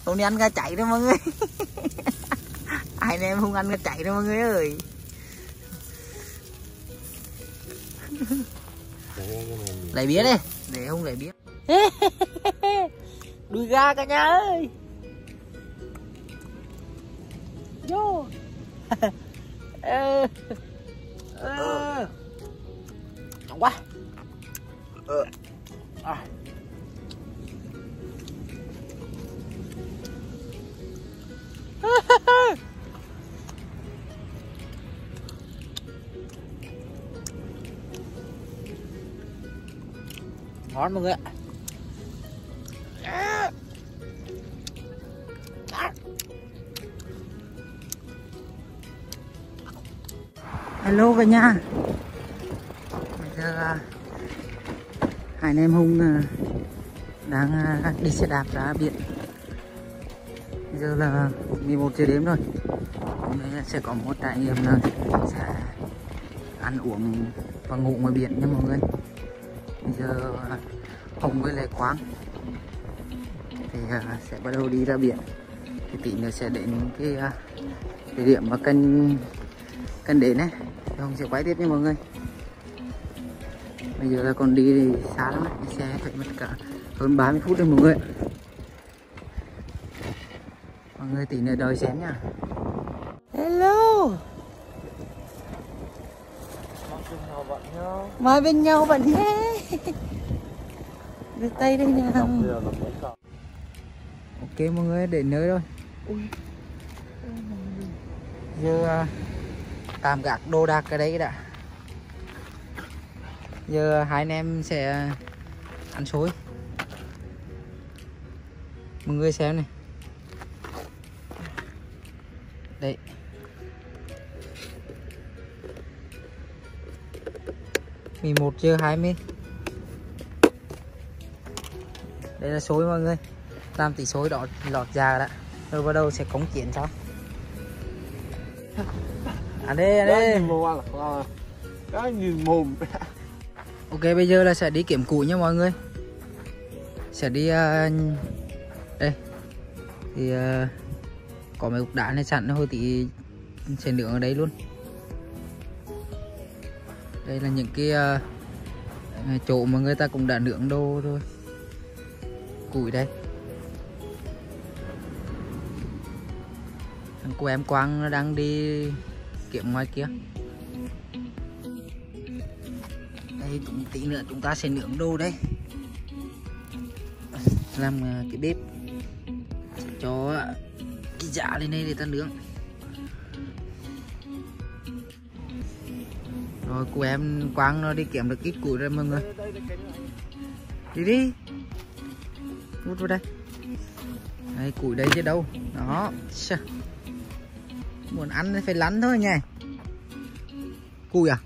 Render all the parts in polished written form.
Hôm nay ăn gà chạy đó mọi người. Ai em không ăn gà chạy đó mọi người ơi. Lấy bía đi, để không lấy bía. Đùi gà cả nhà ơi. Vô. Nóng quá. Ngon mọi người ạ. Hello cả nhà. Bây giờ hai anh em Hùng đang đi xe đạp ra biển. Bây giờ là 11 giờ đêm rồi. Hôm nay sẽ có một trải nghiệm là sẽ ăn uống và ngủ ngoài biển nha mọi người. Bây giờ Hùng với lại Quang thì sẽ bắt đầu đi ra biển. Thì tí nữa sẽ đến cái địa điểm mà cần đến này. Hùng sẽ quay tiếp nha mọi người. Bây giờ là còn đi xa lắm đấy, đi xe phải mất cả hơn 30 phút đấy mọi người. Mọi người tí nữa đợi xem nha. Hello. Mai bên nhau bạn nhé. Đưa tay đây nha. Ok mọi người, đến nơi rồi. Giờ tạm gác đồ đạc ở đây đã. Giờ hai anh em sẽ ăn xôi. Mọi người xem này. Đấy. Mì 1:20. Đây là xôi mọi người. Làm tí xôi đó lọt già đã. Rồi bắt đầu sẽ cống chiến sao? Ăn đi, ăn đi. Cái nhìn mồm. Ok, bây giờ là sẽ đi kiếm củi nha mọi người. Sẽ đi đây. Thì có mấy cục đá này sẵn thôi thì sẽ nướng ở đây luôn. Đây là những cái chỗ mà người ta cũng đã nướng đồ rồi. Củi đây. Thằng cô em Quang nó đang đi kiếm ngoài kia. Đây tí nữa chúng ta sẽ nướng đồ đây. Làm cái bếp cho cái dạ lên đây để ta nướng. Rồi cô em Quang nó đi kiếm được ít củi rồi mọi người. Đi đi. Hút vào đây. Đây củi đây chứ đâu. Đó. Muốn ăn thì phải lắn thôi nha. Củi à?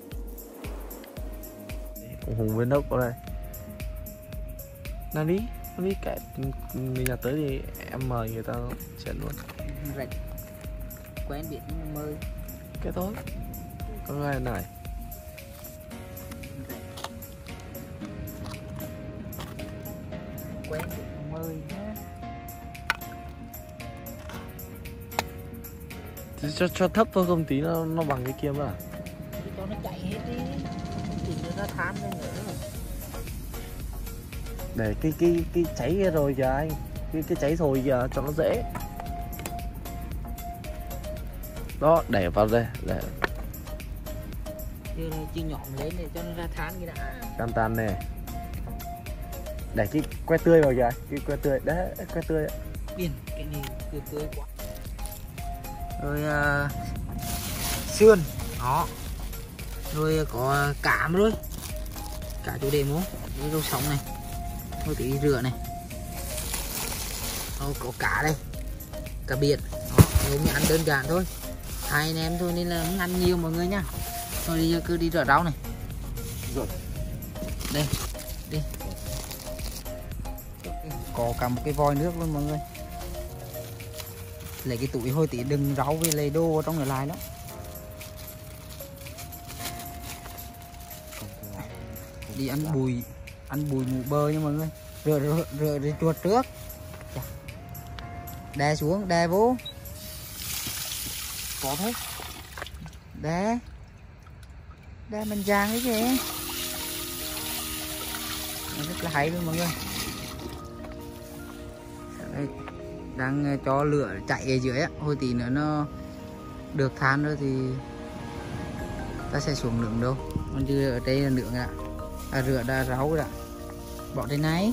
Hùng bên đâu có đây. Nào đi. biết cái người nhà tới thì em mời người ta chuyển luôn. Rạch quen biết nhưng mà mời Cái thôi. Có ai này. quen biết mà mời nhá. Thì cho thấp thôi, không tí nó bằng cái kia mà. Thì cho nó chạy hết đi, thì nó than lên nữa. Để cái cháy kia rồi kìa anh, cái cháy rồi kìa cho nó dễ. Đó, đẩy vào đây để Chưa nhọn lên để cho nó ra than cái đã. cam tan này. Để cái que tươi vào kìa, cái que tươi đấy, que tươi. Biển cái này tươi quá. Rồi sườn đó, rồi có cám rồi, cả chủ đề muốn với rau sống này, rồi tí rửa này, rồi có cá đây, cá biển đó, rồi mình ăn đơn giản thôi, hai anh em thôi nên là không ăn nhiều mọi người nhá. Thôi bây giờ cứ đi rửa rau này. Rồi. Đây, đi. Có cả một cái vòi nước luôn mọi người. Lấy cái túi hồi tí đừng rau với lấy đồ trong này lại đó. Đi ăn bùi mũ bơ nha mọi người. Rửa chuột trước. Đè xuống, đè vô. Có thế. Đè mình rang cái gì. Rất là hay luôn mọi người. Đây, đang cho lửa chạy ở dưới á, hồi tí nữa nó được than rồi thì ta sẽ xuống nướng đâu. Còn chứ ở đây là nướng ạ, rửa đã rau rồi ạ, bỏ trên này.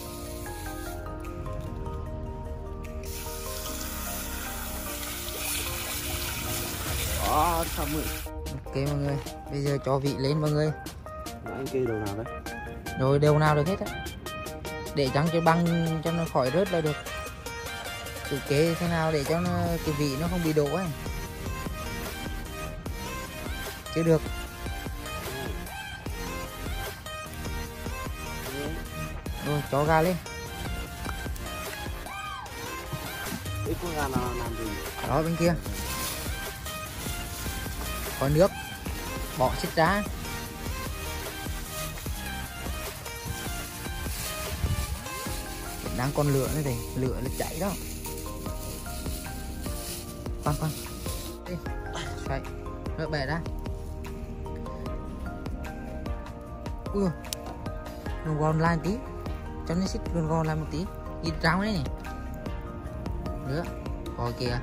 Xong rồi. Ok mọi người, bây giờ cho vị lên mọi người. Anh kê đầu nào đấy? Rồi đều nào được hết á, để trắng cho băng cho nó khỏi rớt là được. Tự kế thế nào để cho nó cái vị nó không bị đổ ấy. Chưa được. Rồi cho gà lên. Cái con gà nào làm gì? Đó bên kia. Có nước. Bỏ xích ra. Đang còn lửa nữa thì lửa là cháy đó. Khoan đi, xoay rớt bè ra. Ui, nó gòn lại một tí, cho nó xích gòn lại một tí, ít rau đấy này nữa, coi kìa.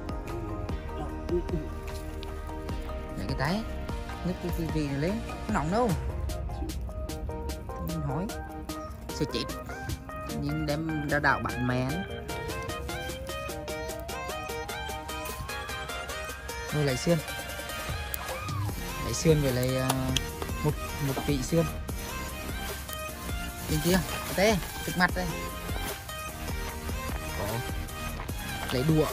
Lấy cái tay nhấc cái vị này lên, nó nóng đâu mình hỏi sẽ chết, nhưng đem ra đảo bạn mè đó. Rồi lấy xương rồi lấy một vị xương bên kia tê trước mặt đây. Có lấy đũa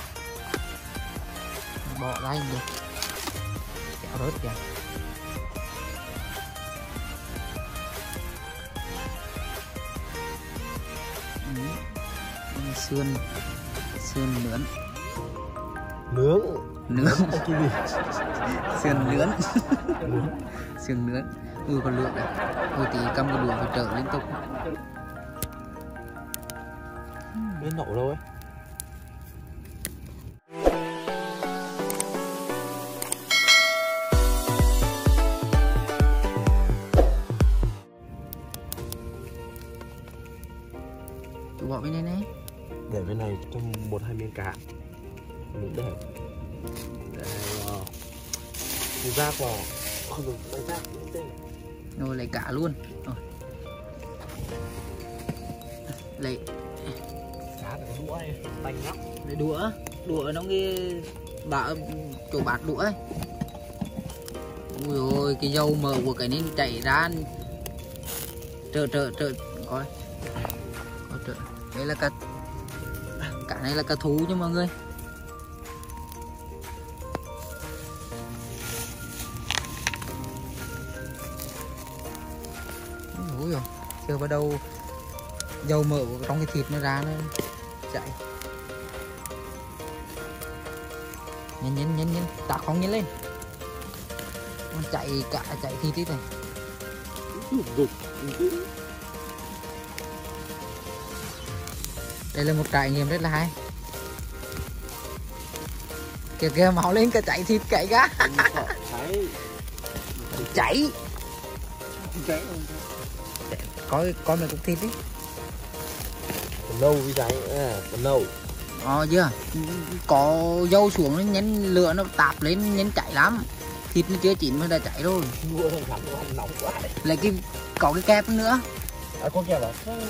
bỏ ra được, kéo rớt kìa. Sườn nướng cái gì? Sườn nướng sườn nướng. Ui còn lượn này, ui tí cầm cái đũa phải trở liên tục. Cái nổ đâu ấy? Chú bỏ bên đây này. Để bên này cho 1-2 miếng cá. Mình để ra quả không được lấy rác Rồi lấy cả luôn. Rồi. Lấy cá để đũa ấy, bánh lắm. lấy đũa nó cái chỗ bát đũa ấy. Ui ôi cái dầu mỡ của cái nên chảy ra trợ coi trợ. Đây là cá này là cá thú chứ mọi người. Ui rồi, chưa bắt đầu dầu mỡ trong cái thịt nó ra nó chạy. Nhìn tạ không nhìn lên, nó chạy cả chạy thịt đi này. Đây là một trải nghiệm rất là hay. Kìa kìa máu lên cả chạy thịt cậy cả. Chạy coi mấy cục thịt đi. Còn nâu với cháy, còn nâu. Chưa có dâu xuống nó nhấn lửa nó tạp lên nhấn chạy lắm. Thịt nó chưa chín mà đã chạy rồi. Mua thằng khẳng nó nóng quá đấy. Lại có cái kẹp nữa. Có kẹp à?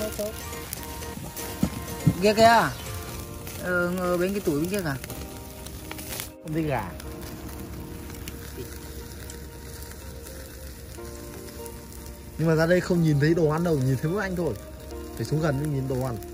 Kia kìa. Ở bên cái túi bên kia kìa. Không thấy gà. Nhưng mà ra đây không nhìn thấy đồ ăn đâu, nhìn thấy mỗi anh thôi. Phải xuống gần mới nhìn đồ ăn.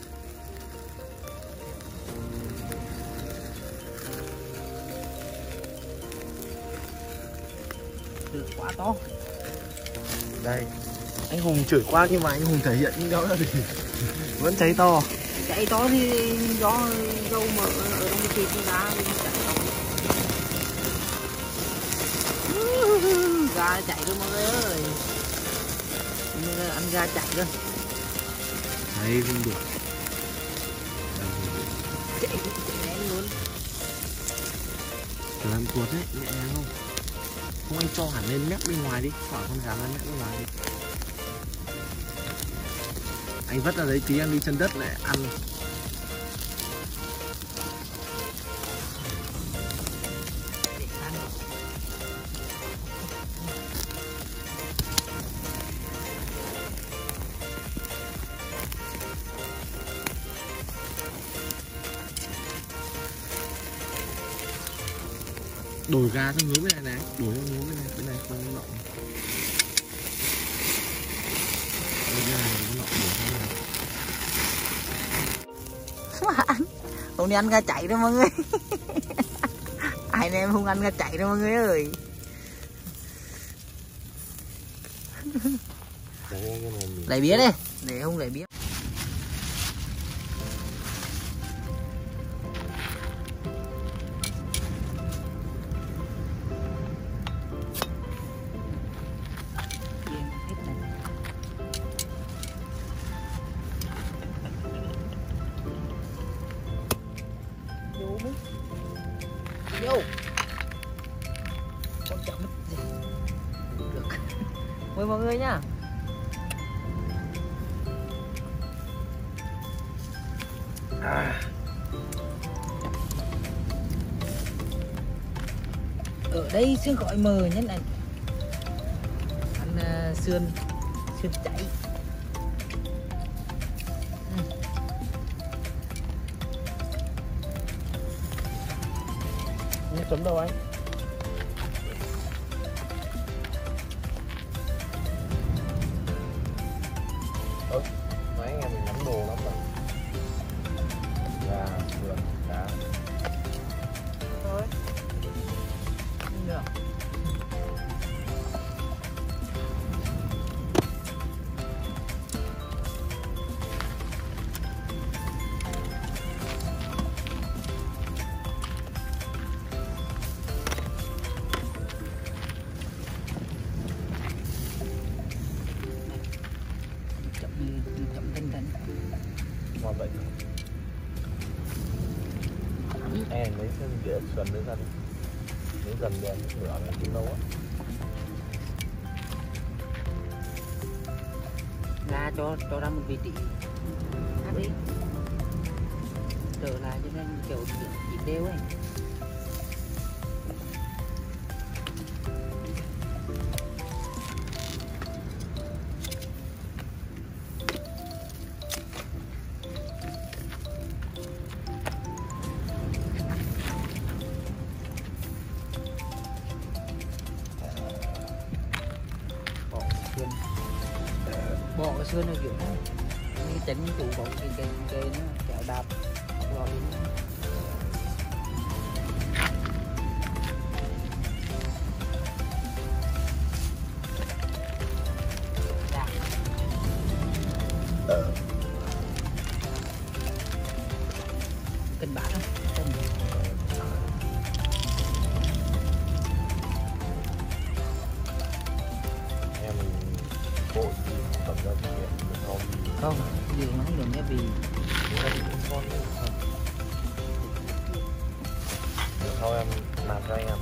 Lửa quá to. Đây, anh Hùng chửi qua nhưng mà anh Hùng thể hiện những đó là gì? Vẫn cháy to. Chạy to thì do dâu mỡ ở trong cái thịt nó ra thì chạy to. Gà chạy rồi mọi người ơi. Mình ăn gà chạy rồi. Đấy không được. Chạy nén luôn. Thử làm tuột đấy, nhẹ nhàng không? Không anh cho hẳn lên mép bên ngoài đi, khỏi con gà lên mép bên ngoài đi. Anh vất ra đấy tí em đi chân đất này ăn. Đổi gà sang hướng bên này này, đổi sang hướng bên này không lộn. Bên này nó lộn đổi sang này. Hôm nay ăn gà chạy đó mọi người. Ai em không ăn gà chạy đâu mọi người ơi. Lấy bía đi, để không lấy bía. Vô con chậm mất gì được. Mời mọi người nhá. Ở đây xương gọi mờ nhất này. Ăn sườn cháy. Chấm đâu anh? Mấy anh em mình nắm đồ lắm rồi. Gà, sườn, cá. Thôi. Được. Chậm tinh thần. Ngon vậy. Em lấy cái đĩa sườn nữa ra đi. Nếu gần đèn nửa là cũng lâu á. Là cho ra một vị trí. Hát đi. Trở lại cho nên kiểu nhịp đều ấy. Bỏ cái xương ở giữa nó cái chấn trụ bỏ cái nó kéo đạp rồi đi. cân bát đó. Em mình bộ gì tầm ra thì mình không Không, điều nó không được nhé vì thôi em làm cho anh em.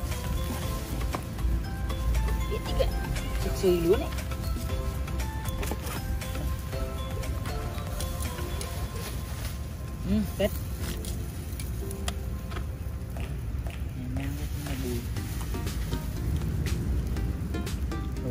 ít ít kệ, xì luôn đấy. Tết. Mang cái này bùi. Rồi.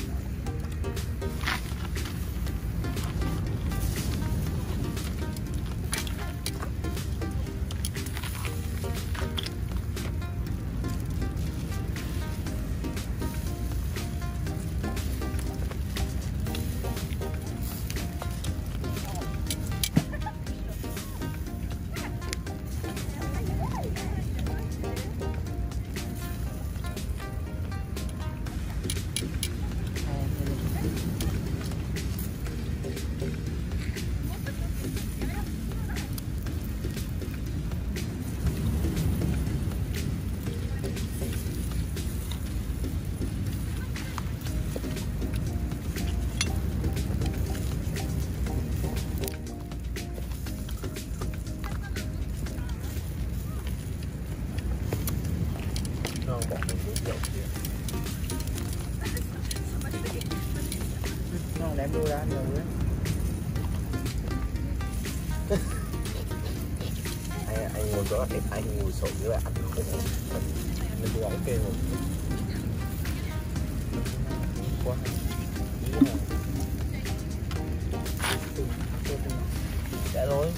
Bỏ mình uống rượu kia. Nó đem đuôi ra nhiều đấy. Anh ngồi đó thì anh ngồi sổ với bạn không mình cứ ok rồi. Quá Dạ rồi.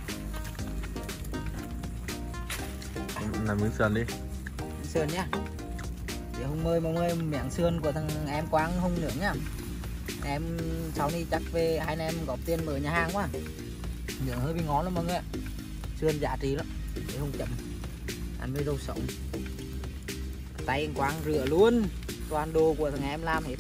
anh làm miếng sườn đi. Sườn nhá. Để hôm mời miếng sườn của thằng em Quang Hùng nữa nhá. Em sau này chắc về hai anh em góp tiền mở nhà hàng quá. Nướng hơi bị ngon lắm mọi người ạ. Sườn giá trị lắm. Để không chậm. Ăn với rau sống. Tay anh Quang rửa luôn. Toàn đồ của thằng em làm hết.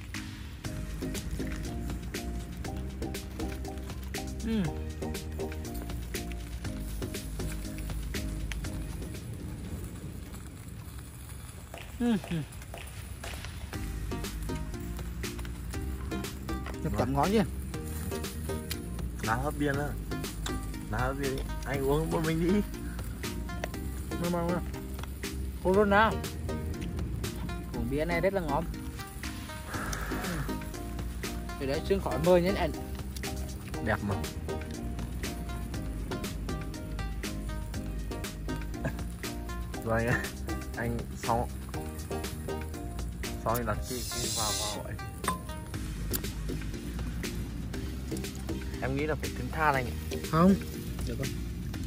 Chậm ngon chứ. Lá hấp biên á. Lá hấp biên anh uống một mình đi. Mà cô luôn nào. Uống bia này rất là ngon. Thì đấy xương khỏi mời nhé anh. Đẹp mà. Rồi anh sau anh đặt cái vào vậy. Em nghĩ là phải thêm than anh ạ. Không, được không?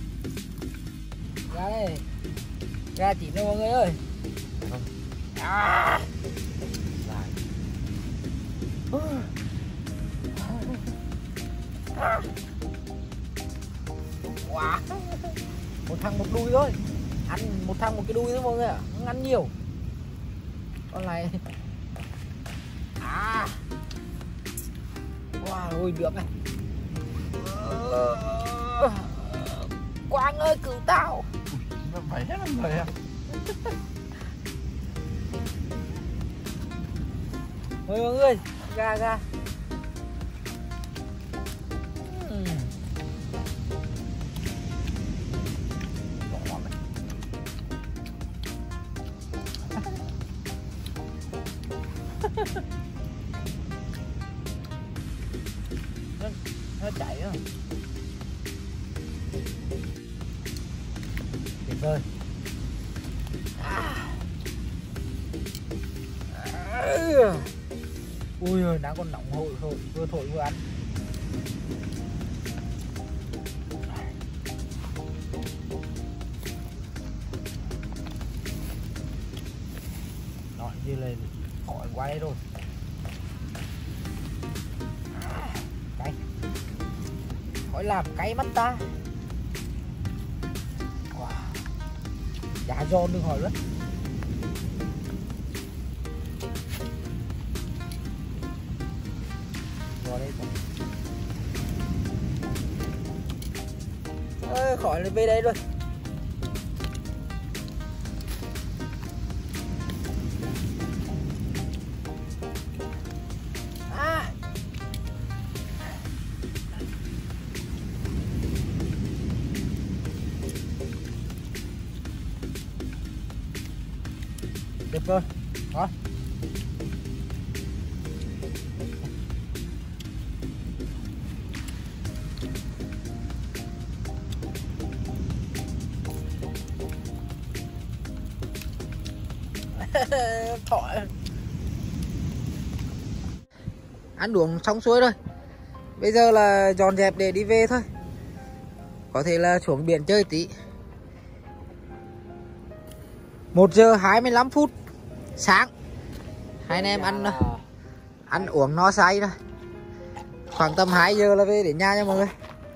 Ra đây. Ra chỉ đâu mọi người ơi. Không. À. Lại. Wow. Một thằng một đuôi thôi. Ăn một thằng một cái đuôi thôi mọi người ạ. Không ăn nhiều. Con này. À. Wow, ôi được này. Quang ơi cứu tao. Nó phải hết rồi à. Mời mọi người, ra. Nó chạy á. Tuyệt vời. Ui ơi, đang còn nóng hổi vừa thổi vừa ăn. Nói như là khỏi quay rồi. Cay. Khỏi làm cay mắt ta. Wow. Giá giòn đừng hỏi nữa. Khỏi là về đây rồi. Tuyệt vời. Đó. Thọ. Ăn uống xong xuôi rồi. Bây giờ là dọn dẹp để đi về thôi. Có thể là xuống biển chơi tí. 1 giờ 25 phút sáng. Hai anh em ăn uống no say rồi. Khoảng tầm 2 giờ là về đến nhà nha mọi người.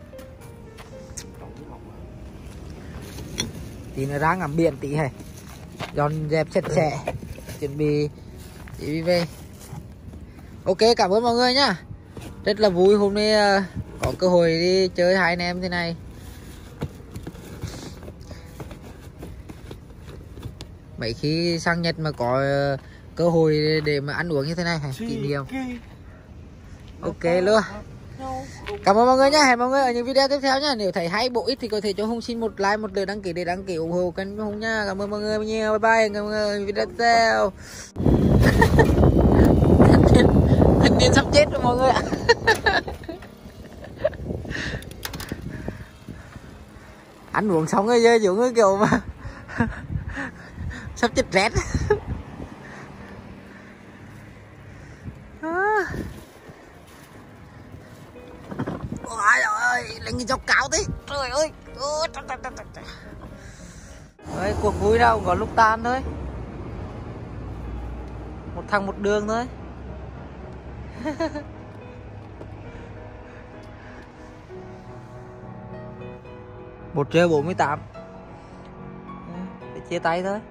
Tí nữa ra ngắm biển tí hay. Dọn dẹp sạch sẽ. Chuẩn bị để đi về. Ok, cảm ơn mọi người nhá. Rất là vui hôm nay có cơ hội đi chơi hai anh em thế này. Mấy khi sang Nhật mà có cơ hội để mà ăn uống như thế này kỷ niệm. Ok luôn. Cảm ơn mọi người nhé. Hẹn mọi người ở những video tiếp theo nhé. Nếu thấy hay bổ ích thì có thể cho Hùng xin một like, một lượt đăng ký để đăng ký ủng hộ kênh Hùng nha. Cảm ơn mọi người nhiều. Bye bye. Cảm ơn mọi người video tiếp theo. Thanh niên sắp chết rồi mọi người ạ. Ăn uống xong rồi giờ giống cái kiểu mà sắp chết rét. Ôi ơi, lên cái dốc cao thế. Trời ơi. Đấy, cuộc vui đâu có lúc tan thôi. Một thằng một đường thôi. 1 giờ 48. Để chia tay thôi.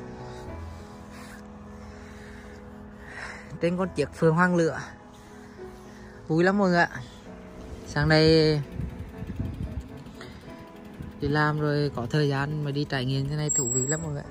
Trên con chiếc phượng hoàng lửa. Vui lắm mọi người ạ. Sáng nay đi làm rồi có thời gian mà đi trải nghiệm thế này thú vị lắm mọi người.